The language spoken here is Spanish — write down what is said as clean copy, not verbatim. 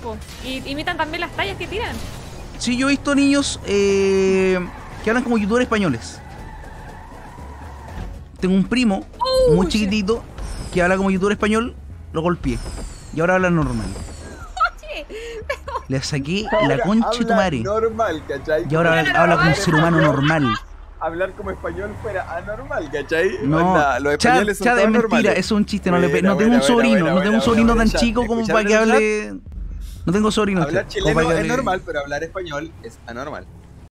po. Y imitan también las tallas que tiran. Sí, yo he visto niños que hablan como youtubers españoles. Tengo un primo muy chiquitito que habla como youtuber español, lo golpeé. Y ahora habla normal. Oye, Le saqué la concha de tu madre. Normal, ¿cachai? Y ahora habla como un ser humano normal. Hablar como español fuera anormal, ¿cachai? No, Onda, los Chad, españoles son Chad, todos es mentira, normales. eso es un chiste. No, no tengo Buena, un sobrino, buena, no tengo un sobrino buena, tan Chad. chico como para que ¿Escucharon, Chad? hable. No tengo sobrino. Hablar Chad, como para chileno que es hable. normal, pero hablar español es anormal.